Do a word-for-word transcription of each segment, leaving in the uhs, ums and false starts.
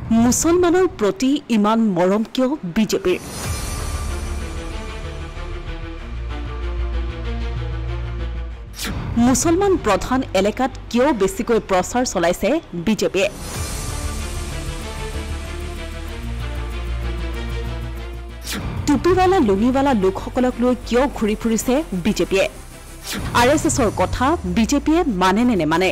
মুছলমানৰ প্ৰতি ইমান মৰম কিয় বিজেপিৰ? মুছলমান প্ৰধান এলেকাত কিয় বেছিকৈ প্ৰচাৰ চলাইছে বিজেপিয়ে? টুপিৱালা লুঙিৱালা লোকসকলক লৈ কিয় ঘূৰি ফুৰিছে বিজেপিয়ে? আৰ এছ এছৰ কথা বিজেপিয়ে মানে নে নেমানে?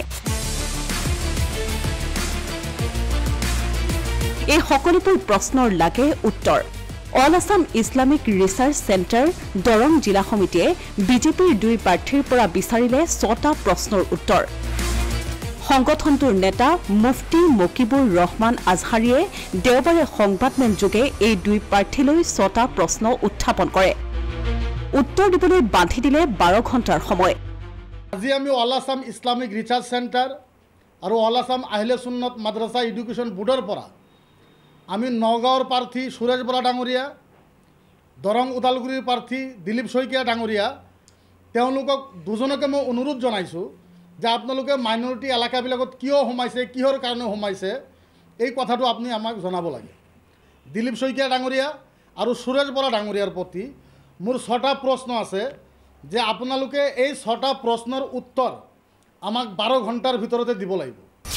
এই সকলোবোৰ প্ৰশ্নৰ লাগে উত্তৰ। All Assam Islamic Research Centre Darrang জিলা সমিতিয়ে বিজেপিৰ দুই প্ৰাৰ্থীৰ পৰা বিচাৰিলে ছটা প্ৰশ্নৰ উত্তৰ। সংগঠনটোৰ নেতা মুফতি মকিবুৰ ৰহমান আজহাৰীয়ে দেওবাৰে সংবাদমেলযোগে এই দুই প্ৰাৰ্থীলৈ ছটা প্ৰশ্ন উত্থাপন কৰে। উত্তৰ দিবলৈ বান্ধি দিলে বাৰ ঘণ্টাৰ সময়। আজি আমি All Assam Islamic Research Centre আৰু অল আছাম আহিলে সুন্নত মাদ্ৰাছা এডুকেশ্যন বোৰ্ডৰ পৰা আমি নগাঁৱৰ প্ৰাৰ্থী সুৰেশ বৰা ডাঙৰীয়া, দৰং ওদালগুৰিৰ প্ৰাৰ্থী দিলীপ শইকীয়া ডাঙৰীয়া, তেওঁলোকক দুজনকে মই অনুৰোধ জনাইছোঁ যে আপোনালোকে মাইনৰিটি এলেকাবিলাকত কিয় সোমাইছে, কিহৰ কাৰণে সোমাইছে, এই কথাটো আপুনি আমাক জনাব লাগে। দিলীপ শইকীয়া ডাঙৰীয়া আৰু সুৰেশ বৰা ডাঙৰীয়াৰ প্ৰতি মোৰ ছটা প্ৰশ্ন আছে যে আপোনালোকে এই ছটা প্ৰশ্নৰ উত্তৰ আমাক বাৰ ঘণ্টাৰ ভিতৰতে দিব লাগিব।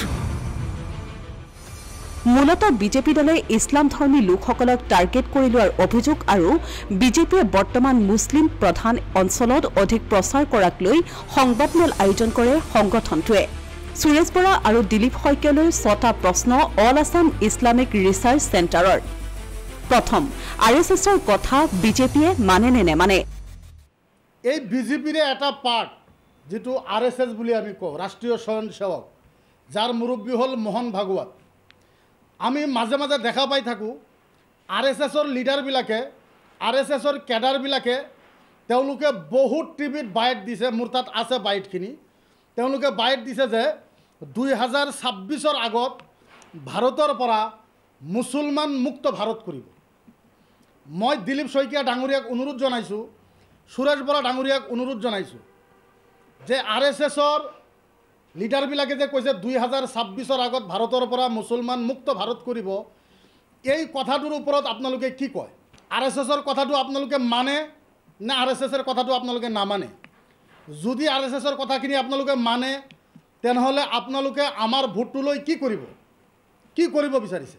মূলতঃ বিজেপি দলে ইছলাম ধৰ্মী লোকসকলক টাৰ্গেট কৰি লোৱাৰ অভিযোগ আৰু বিজেপিয়ে বৰ্তমান মুছলিম প্ৰধান অঞ্চলত অধিক প্ৰচাৰ কৰাক লৈ সংবাদমেল আয়োজন কৰে সংগঠনটোৱে। সুৰেশ বৰা আৰু দিলীপ শইকীয়ালৈ ছটা প্ৰশ্ন অল আছাম ইছলামিক ৰিচাৰ্চ চেণ্টাৰৰ। প্ৰথম, আৰ এছ এছৰ কথা বিজেপিয়ে মানে নে নেমানে? এই বিজেপিৰে এটা পাৰ্ট যিটো আৰ এছ এছ বুলি আমি কওঁ, ৰাষ্ট্ৰীয় স্বয়ংসেৱক, যাৰ মুৰব্বী হ'ল মোহন ভাগৱত। আমি মাজে মাজে দেখা পাই থাকোঁ আৰ এছ এছৰ লিডাৰবিলাকে, আৰ এছ এছৰ কেডাৰবিলাকে তেওঁলোকে বহুত টিভিত বাইট দিছে, মোৰ তাত আছে বাইটখিনি। তেওঁলোকে বাইট দিছে যে দুই হাজাৰ ছাব্বিছৰ আগত ভাৰতৰ পৰা মুছলমান মুক্ত ভাৰত কৰিব। মই দিলীপ শইকীয়া ডাঙৰীয়াক অনুৰোধ জনাইছোঁ, সুৰেশ বৰা ডাঙৰীয়াক অনুৰোধ জনাইছোঁ যে আৰ এছ এছৰ লিডাৰবিলাকে যে কৈছে দুই হাজাৰ ছাব্বিছৰ আগত ভাৰতৰ পৰা মুছলমান মুক্ত ভাৰত কৰিব, এই কথাটোৰ ওপৰত আপোনালোকে কি কয়? আৰ এছ এছৰ কথাটো আপোনালোকে মানে নে আৰ এছ এছৰ কথাটো আপোনালোকে নামানে? যদি আৰ এছ এছৰ কথাখিনি আপোনালোকে মানে তেনেহ'লে আপোনালোকে আমাৰ ভোটটোলৈ কি কৰিব, কি কৰিব বিচাৰিছে?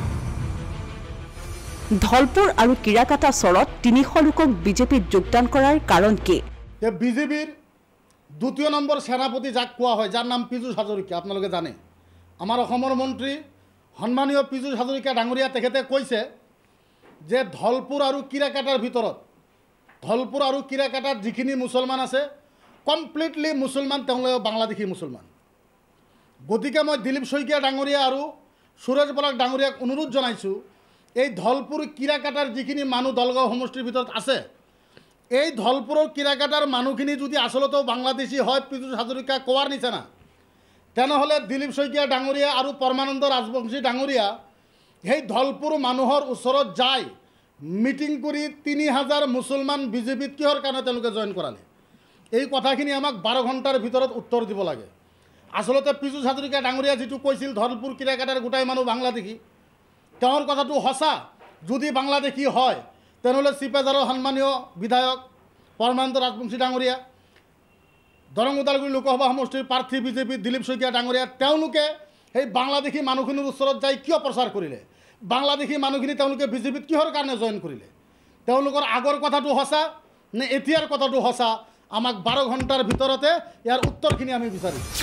ধলপুৰ আৰু কিৰাকাটা চৰত তিনিশ লোকক বিজেপিত যোগদান কৰাৰ কাৰণ কি? বিজেপিৰ দ্বিতীয় নম্বৰ সেনাপতি যাক কোৱা হয়, যাৰ নাম পীযুষ হাজৰিকা, আপোনালোকে জানে। আমাৰ অসমৰ মন্ত্ৰী সন্মানীয় পীযুষ হাজৰিকা ডাঙৰীয়া তেখেতে কৈছে যে ধলপুৰ আৰু কিৰাকাটাৰ ভিতৰত, ধলপুৰ আৰু কিৰাকাটাত যিখিনি মুছলমান আছে কমপ্লিটলি মুছলমান, তেওঁলোকে বাংলাদেশী মুছলমান। গতিকে মই দিলীপ শইকীয়া ডাঙৰীয়া আৰু সুৰেশ বৰা ডাঙৰীয়াক অনুৰোধ জনাইছোঁ, এই ধলপুৰ কিৰাকাটাৰ যিখিনি মানুহ দলগাঁও সমষ্টিৰ ভিতৰত আছে, এই ধলপুৰৰ কিৰাকাটাৰ মানুহখিনি যদি আচলতেও বাংলাদেশী হয় পীযুষ হাজৰিকা কোৱাৰ নিচিনা, তেনেহ'লে দিলীপ শইকীয়া ডাঙৰীয়া আৰু পৰমানন্দ ৰাজবংশী ডাঙৰীয়া সেই ধলপুৰ মানুহৰ ওচৰত যায় মিটিং কৰি তিনি হাজাৰ মুছলমান বিজেপিত কিহৰ কাৰণে তেওঁলোকে জইন কৰালে? এই কথাখিনি আমাক বাৰ ঘণ্টাৰ ভিতৰত উত্তৰ দিব লাগে। আচলতে পীযুষ হাজৰিকা ডাঙৰীয়া যিটো কৈছিল ধলপুৰ কিৰাকাটাৰ গোটাই মানুহ বাংলাদেশী, তেওঁৰ কথাটো সঁচা। যদি বাংলাদেশী হয় তেনেহ'লে চিপেজাৰৰ সন্মানীয় বিধায়ক পৰমানন্দ ৰাজবংশী ডাঙৰীয়া, দৰং ওদালগুৰি লোকসভা সমষ্টিৰ প্ৰাৰ্থী বিজেপিৰ দিলীপ শইকীয়া ডাঙৰীয়া, তেওঁলোকে সেই বাংলাদেশী মানুহখিনিৰ ওচৰত যাই কিয় প্ৰচাৰ কৰিলে? বাংলাদেশী মানুহখিনি তেওঁলোকে বিজেপিত কিহৰ কাৰণে জইন কৰিলে? তেওঁলোকৰ আগৰ কথাটো সঁচা নে এতিয়াৰ কথাটো সঁচা? আমাক বাৰ ঘণ্টাৰ ভিতৰতে ইয়াৰ উত্তৰখিনি আমি বিচাৰিছোঁ।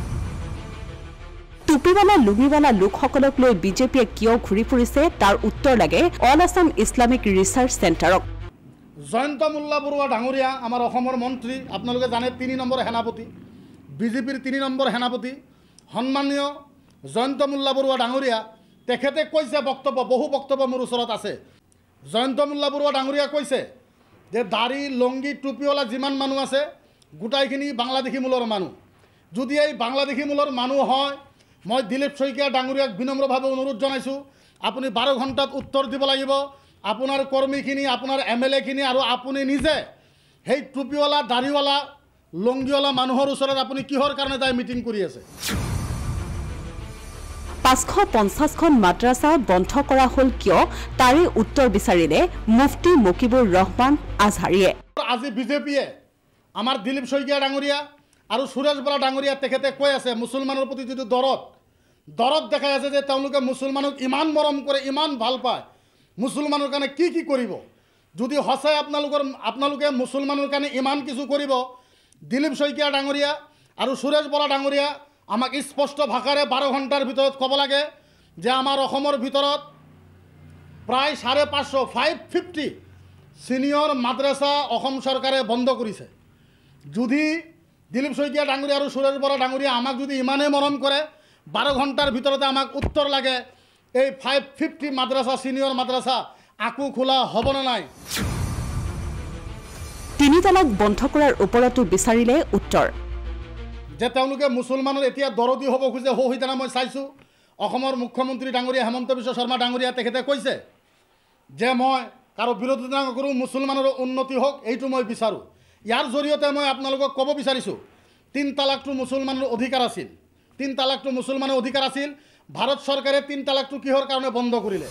টুপিৱালা লুঙিৱালা লোকসকলক লৈ বিজেপিয়ে কিয় ঘূৰি ফুৰিছে তাৰ উত্তৰ লাগে অল আছাম ইছলামিক ৰিচাৰ্চ চেণ্টাৰক। জয়ন্ত মোল্লা বৰুৱা ডাঙৰীয়া আমাৰ অসমৰ মন্ত্ৰী, আপোনালোকে জানে তিনি নম্বৰ সেনাপতি, বিজেপিৰ তিনি নম্বৰ সেনাপতি সন্মানীয় জয়ন্ত মোল্লা বৰুৱা ডাঙৰীয়া, তেখেতে কৈছে বক্তব্য, বহু বক্তব্য মোৰ ওচৰত আছে। জয়ন্ত মোল্লা বৰুৱা ডাঙৰীয়া কৈছে যে দাড়ি লংগি টুপিৱালা যিমান মানুহ আছে গোটাইখিনি বাংলাদেশী মূলৰ মানুহ। যদি এই বাংলাদেশী মূলৰ মানুহ হয়, মই দিলীপ শইকীয়া ডাঙৰীয়াক বিনম্ৰভাৱে অনুৰোধ জনাইছোঁ, আপুনি বাৰ ঘণ্টাত উত্তৰ দিব লাগিব। আপোনাৰ কৰ্মীখিনি, আপোনাৰ এম এল এখিনি আৰু আপুনি নিজে সেই টুপিৱালা দাড়িৱালা লংগিৱালা মানুহৰ ওচৰত আপুনি কিহৰ কাৰণে যাই মিটিং কৰি আছে? পাঁচশ পঞ্চাছখন মাদ্ৰাছা বন্ধ কৰা হ'ল কিয় তাৰে উত্তৰ বিচাৰিলে মুফতি মকিবুৰ ৰহমান আজহাৰীয়ে। আজি বিজেপিয়ে আমাৰ দিলীপ শইকীয়া ডাঙৰীয়া আৰু সুৰেশ বৰা ডাঙৰীয়া তেখেতে কৈ আছে মুছলমানৰ প্ৰতি যিটো দৰদ দৰদ দেখাই আছে যে তেওঁলোকে মুছলমানক ইমান মৰম কৰে, ইমান ভাল পায়, মুছলমানৰ কাৰণে কি কি কৰিব। যদি সঁচাই আপোনালোকৰ আপোনালোকে মুছলমানৰ কাৰণে ইমান কিছু কৰিব, দিলীপ শইকীয়া ডাঙৰীয়া আৰু সুৰেশ বৰা ডাঙৰীয়া আমাক স্পষ্ট ভাষাৰে বাৰ ঘণ্টাৰ ভিতৰত ক'ব লাগে যে আমাৰ অসমৰ ভিতৰত প্ৰায় চাৰে পাঁচশ ফাইভ ফিফটি ছিনিয়ৰ মাদ্ৰাছা অসম চৰকাৰে বন্ধ কৰিছে। যদি দিলীপ শইকীয়া ডাঙৰীয়া আৰু সুৰেশ বৰা ডাঙৰীয়া আমাক যদি ইমানেই মৰম কৰে, বাৰ ঘণ্টাৰ ভিতৰতে আমাক উত্তৰ লাগে এই ফাইভ ফিফটি মাদ্ৰাছা ছিনিয়ৰ মাদ্ৰাছা আকো খোলা হ'ব নে নাই। তিনি তালাক বন্ধ কৰাৰ ওপৰতো বিচাৰিলে উত্তৰ। যে তেওঁলোকে মুছলমানৰ এতিয়া দৰদী হ'ব খোজে, সৌ সিদিনা মই চাইছোঁ অসমৰ মুখ্যমন্ত্ৰী ডাঙৰীয়া হেমন্ত বিশ্ব শৰ্মা ডাঙৰীয়া তেখেতে কৈছে যে মই কাৰো বিৰোধিতা নকৰোঁ, মুছলমানৰ উন্নতি হওক এইটো মই বিচাৰোঁ। ইয়াৰ জৰিয়তে মই আপোনালোকক ক'ব বিচাৰিছোঁ তিন তালাকটো মুছলমানৰ অধিকাৰ আছিল, তিন তালাকটো মুছলমানৰ অধিকাৰ আছিল। ভাৰত চৰকাৰে তিন তালাকটো কিহৰ কাৰণে বন্ধ কৰিলে?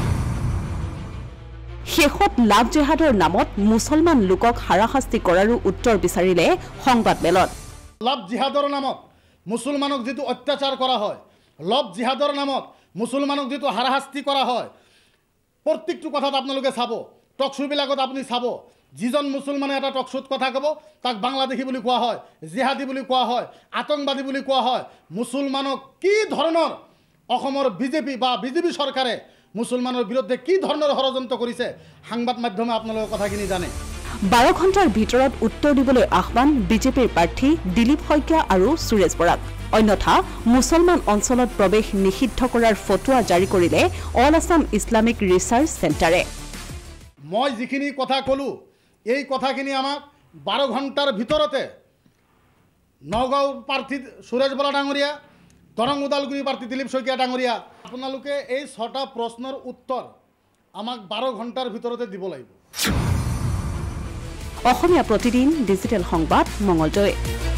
শেষত লাভ জেহাদৰ নামত মুছলমান লোকক হাৰাশাস্তি কৰাৰো উত্তৰ বিচাৰিলে সংবাদমেলত। লাভ জিহাদৰ নামত মুছলমানক যিটো অত্যাচাৰ কৰা হয়, লভ জিহাদৰ নামত মুছলমানক যিটো হাৰাশাস্তি কৰা হয়, প্ৰত্যেকটো কথাত আপোনালোকে চাব, টকশ্ব'বিলাকত আপুনি চাব, যিজন মুছলমানে এটা টকশ্ব'ত কথা ক'ব তাক বাংলাদেশী বুলি কোৱা হয়, জিহাদী বুলি কোৱা হয়, আতংকবাদী বুলি কোৱা হয়। মুছলমানক কি ধৰণৰ অসমৰ বিজেপি বা বিজেপি চৰকাৰে মুছলমানৰ বিৰুদ্ধে কি ধৰণৰ ষড়যন্ত্ৰ কৰিছে সাংবাদ মাধ্যমে আপোনালোকৰ কথাখিনি জানে। বাৰ ঘণ্টাৰ ভিতৰত উত্তৰ দিবলৈ আহ্বান বিজেপিৰ প্ৰাৰ্থী দিলীপ শইকীয়া আৰু সুৰেশ বৰাক। অন্যথা মুছলমান অঞ্চলত প্ৰৱেশ নিষিদ্ধ কৰাৰ ফটোৱা জাৰি কৰিলে অল আছাম ইছলামিক ৰিচাৰ্চ চেণ্টাৰে। মই যিখিনি কথা ক'লোঁ এই কথাখিনি আমাক বাৰ ঘণ্টাৰ ভিতৰতে নগাঁও প্ৰাৰ্থী সুৰেশ বৰা ডাঙৰীয়া, দৰং ওদালগুৰি প্ৰাৰ্থী দিলীপ শইকীয়া ডাঙৰীয়া, আপোনালোকে এই ছটা প্ৰশ্নৰ উত্তৰ আমাক বাৰ ঘণ্টাৰ ভিতৰতে দিব লাগিব। অসমীয়া প্ৰতিদিন ডিজিটেল সংবাদ মঙলদৈ।